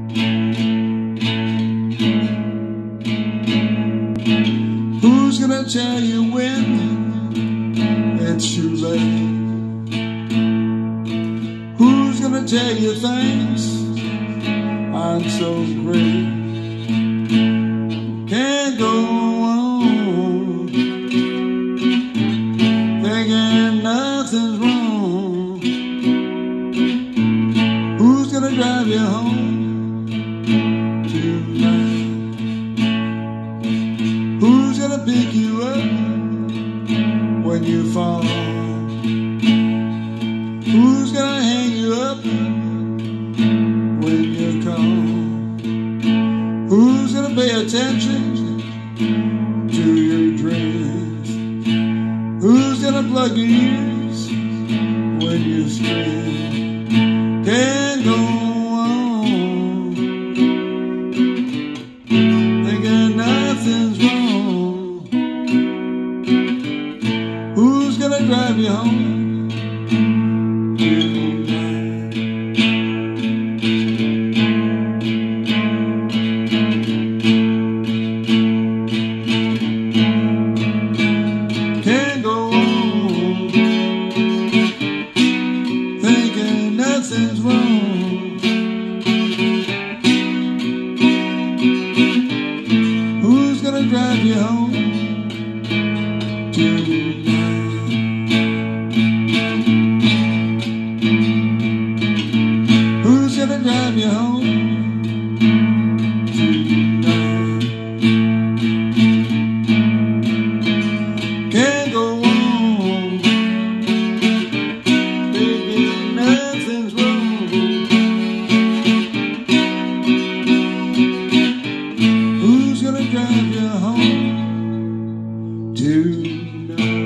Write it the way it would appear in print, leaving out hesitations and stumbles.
Who's gonna tell you when it's too late? Who's gonna tell you things aren't so great? Can't go on thinking nothing's wrong. Who's gonna drive you home tonight? Who's gonna pick you up when you fall? Who's gonna hang you up when you're cold? Who's gonna pay attention to your dreams? Who's gonna plug your ears when you scream? Can't go on thinking nothing's wrong. Who's gonna drive you home? Can't go on thinking nothing's wrong. Who's gonna drive you home tonight? Who's gonna drive you home tonight? Can't go on thinking nothing's wrong. Who's gonna drive you home tonight?